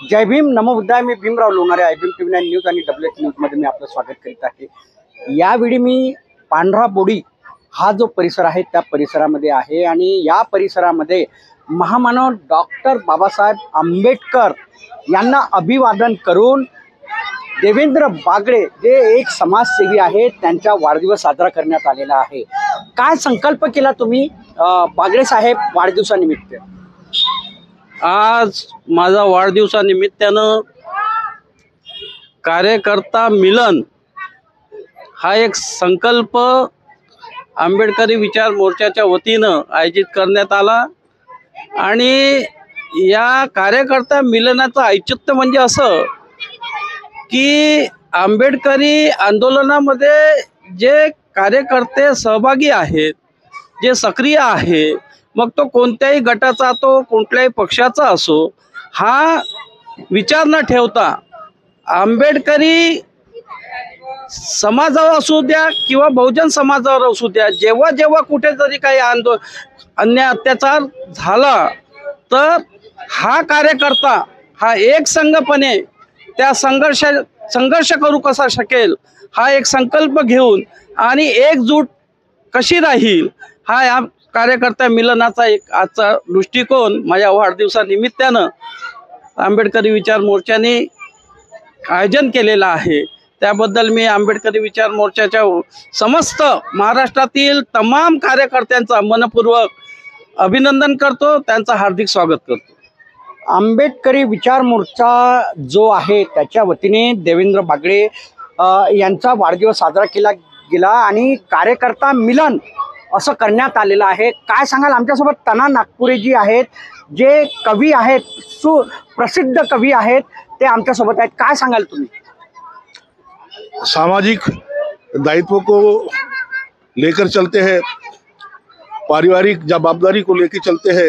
जय भीम नमो बुद्धाय. मी Bhimrao Lonare. IBM TV9 news आणि WH न्यूजमध्ये मी आपलं स्वागत करीत आहे. यावेळी मी पांढरा बोडी हा जो परिसर आहे त्या परिसरामध्ये आहे आणि या परिसरामध्ये महामानव डॉक्टर बाबासाहेब आंबेडकर यांना अभिवादन करून देवेंद्र बागडे जे एक समाजसेवी आहेत त्यांचा वाढदिवस साजरा करण्यात आलेला आहे. काय संकल्प केला तुम्ही बागडे साहेब वाढदिवसानिमित्त? आज माझा वाढदिवसानिमित्तानं कार्यकर्ता मिलन हा एक संकल्प आंबेडकरी विचार मोर्चाच्या वतीनं आयोजित करण्यात आला आणि या कार्यकर्ता मिलनाचं औचित्य म्हणजे असं की आंबेडकरी आंदोलनामध्ये जे कार्यकर्ते सहभागी आहेत, जे सक्रिय आहे, मग तो कोणत्याही गटाचा तो कोणत्याही पक्षाचा असो, हा विचार न ठेवता आंबेडकरी समाजावर असू द्या किंवा बहुजन समाजावर असू द्या, जेव्हा जेव्हा कुठे जरी काही अन्याय अत्याचार झाला तर हा कार्यकर्ता हा एक संघपणे त्या संघर्ष करू कसा शकेल हा एक संकल्प घेऊन आणि एकजूट कशी राहील हा या कार्यकर्ता मिलनाचा एक आजचा दृष्टिकोन माझ्या वाढदिवसानिमित्तानं आंबेडकरी विचार मोर्चाने आयोजन केलेला आहे. त्याबद्दल मी आंबेडकरी विचार मोर्चाच्या समस्त महाराष्ट्रातील तमाम कार्यकर्त्यांचा मनपूर्वक अभिनंदन करतो, त्यांचा हार्दिक स्वागत करतो. आंबेडकरी विचार मोर्चा जो आहे त्याच्या वतीने देवेंद्र बागडे यांचा वाढदिवस साजरा केला गेला आणि कार्यकर्ता मिलन असं करण्यात आलेलं आहे. काय सांगाल? आमच्यासोबत तना नागपुरे जी आहेत, जे कवी आहेत, सुप्रसिद्ध कवी आहेत, ते आमच्यासोबत आहेत. काय सांगाल तुम्ही? सामाजिक दायित्व को लेकर चलते हैं, पारिवारिक जवाबदारी को लेकर चलते हैं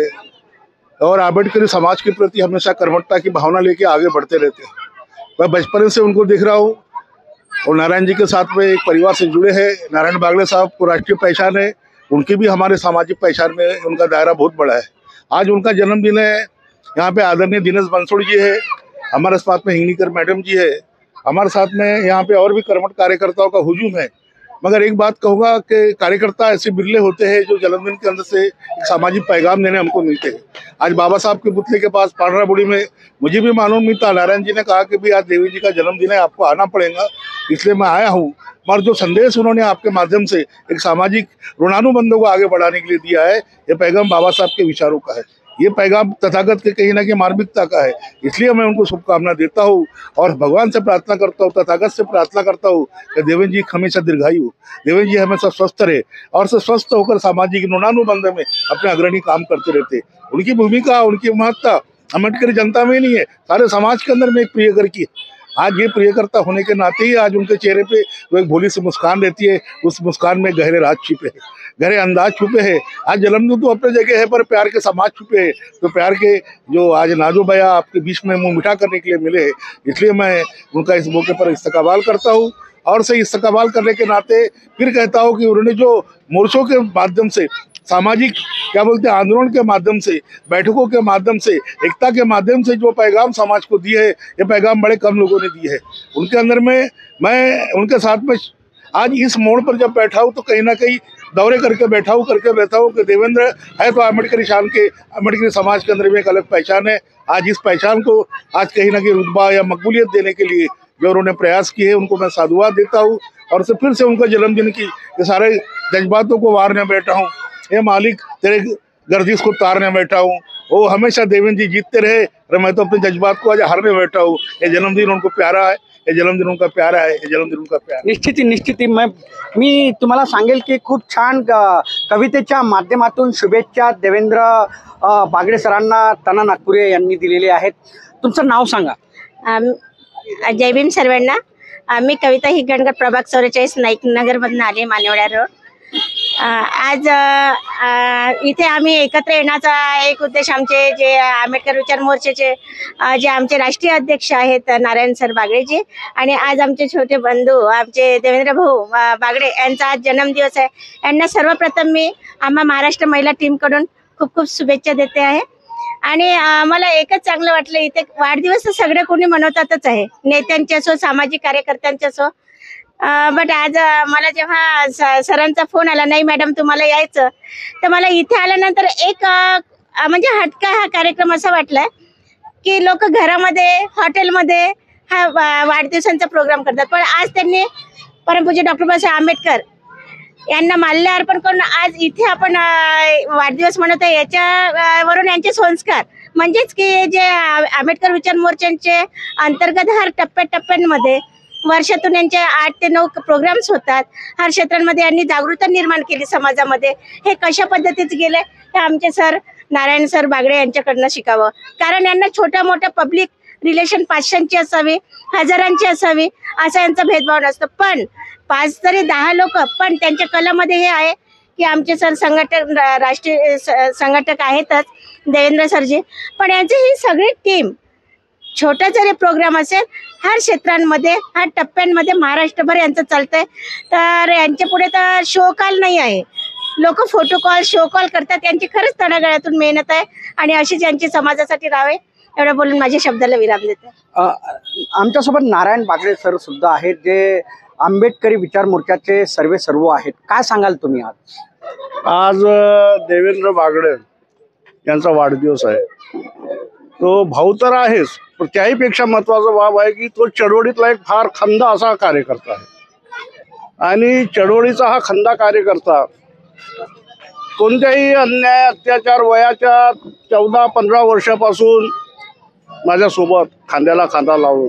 और आंबेडकरी समाज के प्रति हमेशा कर्मठता की भावना लेके आगे बढ़ते रहते हैं. मैं बचपन से उनको देख रहा हूँ और नारायण जी के साथ में एक परिवार से जुड़े हैं. नारायण बागड़े साहब को राष्ट्रीय पहचान है, उनकी भी हमारे सामाजिक पहचान में उनका दायरा बहुत बड़ा है. आज उनका जन्मदिन है. यहाँ पे आदरणीय दिनेश बंसोड़ जी है, हमारे साथ में हिंगनीकर मैडम जी है, हमारे साथ में यहाँ पे और भी कर्मठ कार्यकर्ताओं का हुजूम है. मगर एक बात कहूँगा कि कार्यकर्ता ऐसे बिरले होते हैं जो जन्मदिन के अंदर से एक सामाजिक पैगाम देने हमको मिलते हैं. आज बाबा साहब के पुतले के पास पांडरा बोड़ी में मुझे भी मालूम नहीं था. नारायण जी ने कहा कि भी आज देवी जी का जन्मदिन है, आपको आना पड़ेगा, इसलिए मैं आया हूँ. और जो संदेश उन्होंने आपके माध्यम से एक सामाजिक ऋणानुबंधों को आगे बढ़ाने के लिए दिया है, ये पैगाम बाबा साहब के विचारों का है. ये पैगाम तथागत के कहीं ना कहीं मार्मिकता का है. इसलिए मैं उनको शुभकामना देता हूँ और भगवान से प्रार्थना करता हूँ, तथागत से प्रार्थना करता हूँ कि देवेंद्र जी हमेशा दीर्घायु, देवेंद्र जी हमेशा स्वस्थ रहे और से स्वस्थ होकर सामाजिक ऋणानुबंध में अपने अग्रणी काम करते रहते. उनकी भूमिका, उनकी महत्ता अम्बेडकरी जनता में नहीं है, सारे समाज के अंदर में एक प्रियकर की. आज ये प्रियकर्ता होने के नाते ही आज उनके चेहरे पे जो एक भोली सी मुस्कान रहती है, उस मुस्कान में गहरे राज छिपे हैं, गहरे अंदाज छुपे हैं. आज जन्मदिन तो अपने जगह है पर प्यार के समाज छुपे हैं. तो प्यार के जो आज नाजो बया आपके बीच में मुंह मिठा करने के लिए मिले हैं, इसलिए मैं उनका इस मौके पर इस्तकबाल करता हूँ. और से इस्तकबाल करने के नाते फिर कहता हूँ कि उन्होंने जो मोर्चों के माध्यम से, सामाजिक क्या बोलते हैं, आंदोलन के माध्यम से, बैठकों के माध्यम से, एकता के माध्यम से जो पैगाम समाज को दिए है, ये पैगाम बड़े कम लोगों ने दिए है. उनके अंदर में मैं उनके साथ में आज इस मोड़ पर जब बैठा हूँ तो कहीं ना कहीं दौरे करके बैठा हूँ कि देवेंद्र है तो अम्बेडकरी शान के, अम्बेडकरी समाज के अंदर में एक अलग पहचान है. आज इस पहचान को आज कहीं ना कहीं रुतबा या मकबूलियत देने के लिए जो उन्होंने प्रयास किए हैं, उनको मैं साधुवाद देता हूँ. और फिर से उनका जन्मदिन की ये सारे जज्बातों को वारने बैठा हूँ. ये मालिक तेरे गर्दिश को तारने बैठा हूँ, वो हमेशा देवेंद्र जी जीतते रहे और मैं तो अपने जज्बात को आज हारने बैठा हूँ. ये जन्मदिन उनको प्यारा है, ये जन्मदिन उनका प्यारा है, ये जन्मदिन उनका प्यारा. निश्चित मी तुम्हाला सांगेल की खूप छान कवितेच्या माध्यमातून शुभेच्छा देवेंद्र बागडे सरांना तना नागपुरे यांनी दिलेले आहेत. तुमचं नाव सांगा. जय भीम सर्वांना. मी कविता हिगणकर, प्रभाग 44 नाईक नगरमधून आले, मानेवडा रोड. आज इथे आम्ही एकत्र येण्याचा एक उद्देश, आमचे जे आंबेडकर विचार मोर्चाचे जे आमचे राष्ट्रीय अध्यक्ष आहेत नारायण सर बागडेजी, आणि आज आमचे छोटे बंधू आमचे देवेंद्र भाऊ बागडे यांचा आज जन्मदिवस आहे. यांना सर्वप्रथम मी आम्हा महाराष्ट्र महिला टीमकडून खूप खूप शुभेच्छा देते आहे. आणि मला एकच चांगलं वाटलं, इथे वाढदिवस तर सगळे कोणी मनवतातच आहे, नेत्यांचे असो सामाजिक कार्यकर्त्यांचे असो. बट आज मला जेव्हा सरांचा फोन आला, नाही मॅडम तुम्हाला यायचं, तर मला इथे आल्यानंतर एक म्हणजे हटका हा कार्यक्रम असा वाटला की लोक घरामध्ये हॉटेलमध्ये हा वाढदिवसांचा प्रोग्राम करतात, पण आज त्यांनी परमपूज्य डॉक्टर बाबासाहेब आंबेडकर यांना माल्य अर्पण करून आज इथे आपण वाढदिवस मनवत आहे. याच्यावरून यांचे संस्कार म्हणजेच की जे आंबेडकर विचार मोर्चांचे अंतर्गत हर टप्प्याटप्प्यांमध्ये वर्षातून यांचे 8 ते 9 प्रोग्राम्स होतात. हर क्षेत्रांमध्ये यांनी जागृती निर्माण केली समाजामध्ये. हे कशा पद्धतीचे गेले हे आमचे सर नारायण सर बागडे यांच्याकडनं शिकावं, कारण यांना छोट्या मोठ्या पब्लिक रिलेशन 500ची असावी, हजारांची असावी असा यांचा भेदभाव नसतो. पण 5 तरी 10 लोक, पण त्यांच्या कलामध्ये हे आहे की आमचे सर संघटक राष्ट्रीय संघटक आहेतच देवेंद्र सरजी, पण यांची ही सगळी टीम छोटा जरी प्रोग्राम असेल हर क्षेत्रांमध्ये हर टप्प्यांमध्ये महाराष्ट्रभर यांचं चालतंय. तर यांच्या पुढे तर शो कॉल नाही आहे, लोक फोटो कॉल शो कॉल करतात. यांची खरंच तळागाळातून मेहनत आहे आणि अशीच यांची समाजासाठी राहावे एवढं बोलून माझ्या शब्दाला विराम देते. आमच्यासोबत नारायण बागडे सर सुद्धा आहेत, जे आंबेडकरी विचार मोर्चाचे सर्व आहेत. काय सांगाल तुम्ही आज देवेंद्र बागडे यांचा वाढदिवस आहे. तो भाऊ तर आहेच, पण त्याहीपेक्षा महत्वाचा बाब आहे की तो चळवळीतला एक फार खंदा असा कार्यकर्ता आहे आणि चळवळीचा हा खंदा कार्यकर्ता कोणत्याही अन्याय अत्याचार वयाच्या 14-15 वर्षापासून माझ्यासोबत खांद्याला खांदा लावून.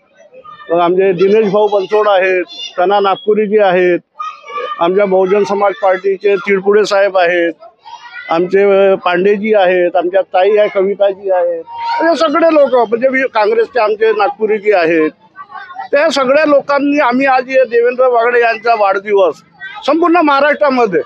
मग आमचे दिनेश भाऊ बनसोड आहेत, तना नागपुरीजी आहेत, आमच्या बहुजन समाज पार्टीचे तिळपुडे साहेब आहेत, आमचे पांडेजी आहेत, आमच्या ताई आहे कविताजी आहेत, म्हणजे सगळे लोक, म्हणजे काँग्रेसचे आमचे नागपुरीजी आहेत. त्या सगळ्या लोकांनी आम्ही आज देवेंद्र बागडे यांचा वाढदिवस संपूर्ण महाराष्ट्रामध्ये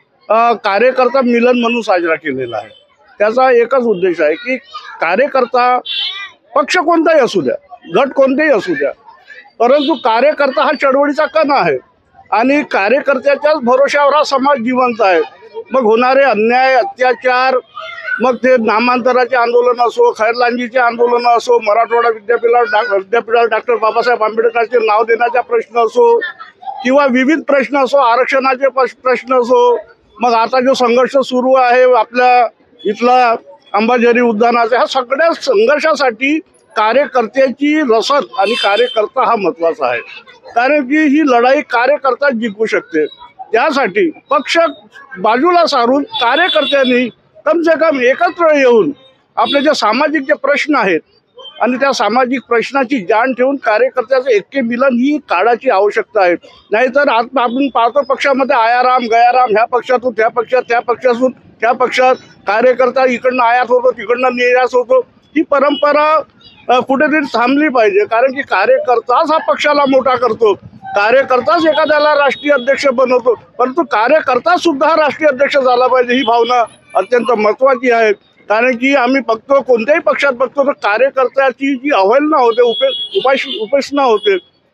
कार्यकर्ता मिलन म्हणून साजरा केलेला आहे. त्याचा एकच उद्देश आहे की कार्यकर्ता पक्ष कोणताही असू द्या, गट कोणतेही असू द्या, परंतु कार्यकर्ता हा चळवळीचा कण आहे आणि कार्यकर्त्याच्याच भरोश्यावर हा समाज जिवंत आहे. मग होणारे अन्याय अत्याचार, मग ते नामांतराचे आंदोलन असो, खैरलांजीचे आंदोलन असो, मराठवाडा विद्यापीठाला डॉक्टर बाबासाहेब आंबेडकरांचे नाव देण्याचा प्रश्न असो किंवा विविध प्रश्न असो, आरक्षणाचे प्रश्न असो, मग आता जो संघर्ष सुरू आहे आपल्या इथला अंबाझरी उद्यानाचा, ह्या सगळ्या संघर्षासाठी कार्यकर्त्याची रसद आणि कार्यकर्ता हा महत्वाचा आहे. कारण की ही लढाई कार्यकर्ता जिंकू शकते. त्यासाठी पक्ष बाजूला सारून कार्यकर्त्यांनी कम से कम एकत्र येऊन आपले जे सामाजिक जे प्रश्न आहेत आणि त्या सामाजिक प्रश्नाची जाण ठेवून कार्यकर्त्याचं ऐक्य मिलन ही काळाची आवश्यकता आहे. नाहीतर आपण पाहतो पक्षामध्ये आयाराम गयाराम, ह्या पक्षातून त्या पक्षात, त्या पक्षातून त्या पक्षात, कार्यकर्ता इकडनं आयात होतो तिकडनं निर्यात होतो. ही परंपरा कुठेतरी थांबली पाहिजे, कारण की कार्यकर्ताच हा पक्षाला मोठा करतो, कार्यकर्ताच एखाद्याला राष्ट्रीय अध्यक्ष बनवतो, परंतु कार्यकर्ता सुद्धा राष्ट्रीय अध्यक्ष झाला पाहिजे. ही भावना अत्यंत महत्वाची आहे. कारण की आम्ही बघतो कोणत्याही पक्षात बघतो तर कार्यकर्त्याची जी अवहेलना होते, उपेक्षणा होते,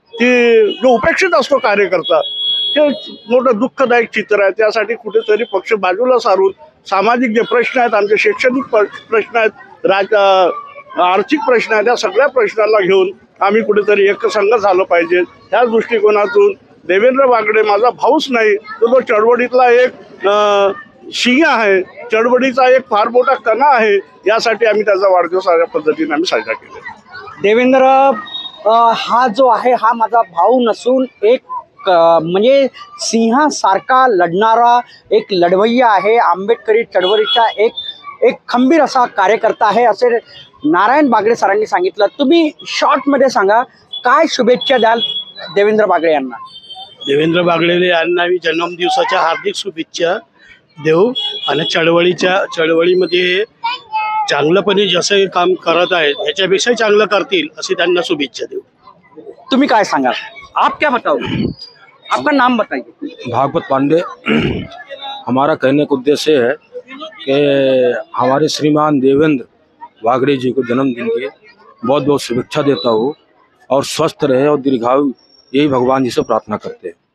ती जो उपेक्षित असतो कार्यकर्ता, हे मोठं दुःखदायक चित्र आहे. त्यासाठी कुठेतरी पक्ष बाजूला सारून सामाजिक जे प्रश्न आहेत, आमचे शैक्षणिक प्रश्न आहेत, आर्थिक प्रश्न आहेत, त्या सगळ्या प्रश्नाला घेऊन आम्ही कुठेतरी एकसंघ झालं पाहिजे. त्याच दृष्टिकोनातून देवेंद्र बागडे माझा भाऊच नाही, तर तो चळवळीतला एक सिंह आहे, चळवळीचा एक फार मोठा कणा आहे. यासाठी आम्ही त्याचा वाढदिवस अशा पद्धतीने आम्ही साजरा केला. देवेंद्र हा जो आहे हा माझा भाऊ नसून एक म्हणजे सिंहासारखा लढणारा एक लढवय्या आहे, आंबेडकरी चळवळीचा एक खंबीर असा कार्यकर्ता आहे, असे नारायण बागडे सरांनी सांगितलं. तुम्ही शॉर्टमध्ये सांगा, काय शुभेच्छा द्याल देवेंद्र बागडे यांना? देवेंद्र बागडे यांना मी जन्मदिवसाच्या हार्दिक शुभेच्छा देऊ आणि चळवळीमध्ये चांगलंपणे जसं काम करत आहेत याच्यापेक्षाही चांगलं करतील अशी त्यांना शुभेच्छा देऊ. तुम्ही काय सांगाल? आप क्या बताओ, आपका नाम बताइए. भागवत पांडे. हमारा कहने का उद्देश्य है कि हमारे श्रीमान देवेंद्र बागड़े जी को जन्मदिन की बहुत बहुत शुभेच्छा देता हूँ और स्वस्थ रहे और दीर्घायु, यही भगवान जी से प्रार्थना करते हैं.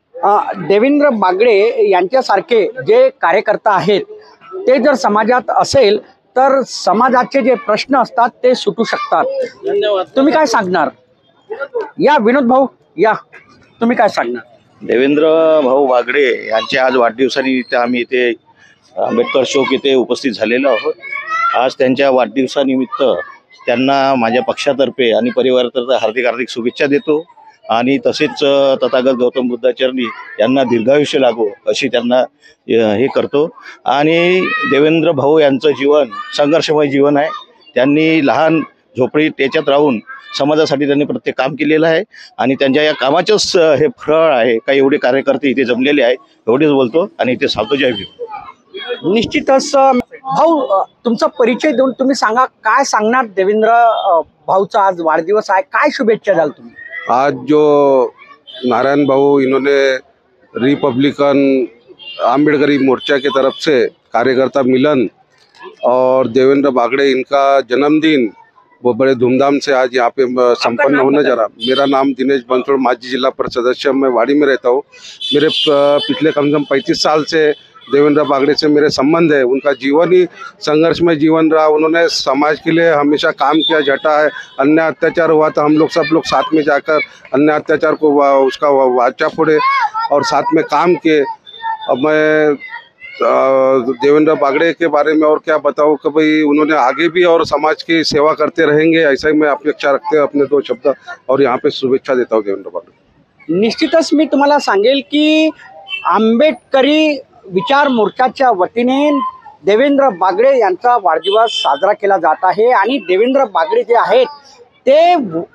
देवेंद्र बागडे यांच्यासारखे जे कार्यकर्ता आहेत ते जर समाजात असेल तर समाजाचे जे प्रश्न असतात ते सुटू शकतात. धन्यवाद. तुम्ही काय सांगणार? या विनोद भाऊ या, तुम्ही काय सांगणार? देवेंद्र भाऊ बागडे यांचे आज वाढदिवसानिमित्त आम्ही इथे आंबेडकर चौक येथे उपस्थित झालेलो आहोत. आज त्यांच्या वाढदिवसानिमित्त त्यांना माझ्या पक्षातर्फे आणि परिवारातर्फे हार्दिक हार्दिक शुभेच्छा देतो आणि तसेच तथागत गौतम बुद्धाचरणी यांना दीर्घायुष्य लागो अशी त्यांना हे करतो. आणि देवेंद्र भाऊ यांचं जीवन संघर्षमय जीवन आहे. त्यांनी लहान झोपडीत त्याच्यात राहून समाजासाठी त्यांनी प्रत्येक काम केलेलं आहे आणि त्यांच्या या कामाचंच हे फळ आहे. काही एवढे कार्यकर्ते इथे जमलेले आहेत. एवढेच बोलतो आणि इथे सांगतो. जय भीम. निश्चितच भाऊ, तुमचा परिचय देऊन तुम्ही सांगा, काय सांगणार? देवेंद्र भाऊचा आज वाढदिवस आहे, काय शुभेच्छा द्याल तुम्ही? आज जो नारायण भाऊ इन्होंने रिपब्लिकन आम्बेडकरी मोर्चा के तरफ से कार्यकर्ता मिलन और देवेंद्र बागड़े इनका जन्मदिन वो बड़े धूमधाम से आज यहाँ पे संपन्न होने जा रहा। मेरा नाम दिनेश बंसोड़, माजी जिला परिषद सदस्य, मैं वाड़ी में रहता हूँ। मेरे पिछले कम से कम 35 साल से देवेंद्र बागड़े से मेरे संबंध है। उनका जीवन ही संघर्ष में जीवन रहा। उन्होंने समाज के लिए हमेशा काम किया, झटा है। अन्य अत्याचार हुआ तो हम लोग सब लोग साथ में जाकर अन्य अत्याचार को उसका वाचा फोड़े और साथ में काम किए। अब मैं देवेंद्र बागड़े के बारे में और क्या बताऊं कि भाई उन्होंने आगे भी और समाज की सेवा करते रहेंगे, ऐसा ही मैं अपेक्षा रखते हैं। अपने 2 शब्द और यहाँ पे शुभेच्छा देता हूँ देवेंद्र बागड़े। निश्चितच मी तुम्हाला सांगेल की आंबेडकरी विचार मोर्चाच्या वतीने देवेंद्र बागड़े यांचा वाढदिवस साजरा केला जात आहे आणि देवेंद्र बागड़े जे आहेत ते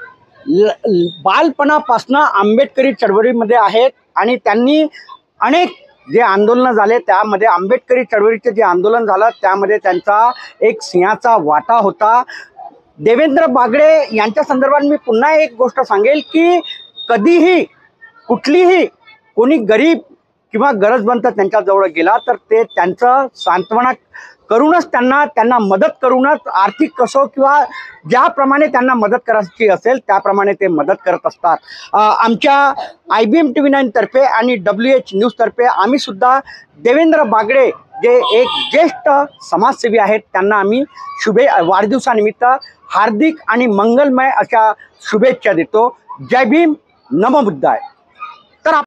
बालपणापासून आंबेडकरी चळवळीमध्ये आहेत आणि त्यांनी अनेक जे आंदोलन झाले त्यामध्ये आंबेडकरी चळवळीचे जे आंदोलन झालं त्यामध्ये त्यांचा एक सिंहाचा वाटा होता. देवेंद्र बागड़े यांच्या संदर्भात मी पुन्हा एक गोष्ट सांगेल की कधीही कुठलीही कोणी गरीब किंवा गरजवंत त्यांच्याजवळ गेला तर ते त्यांचं सांत्वना करूनच त्यांना मदत करूनच आर्थिक कसो किंवा ज्याप्रमाणे त्यांना मदत करायची असेल त्याप्रमाणे ते मदत करत असतात. आमच्या IBM TV9 तर्फे आणि WH न्यूज तर्फे आम्ही सुद्धा देवेंद्र बागड़े जे एक ज्येष्ठ समाजसेवी आहेत त्यांना आम्ही वाढदिवसानिमित्त हार्दिक आणि मंगलमय अशा शुभेच्छा देतो. जय भीम, नमो बुद्धाय.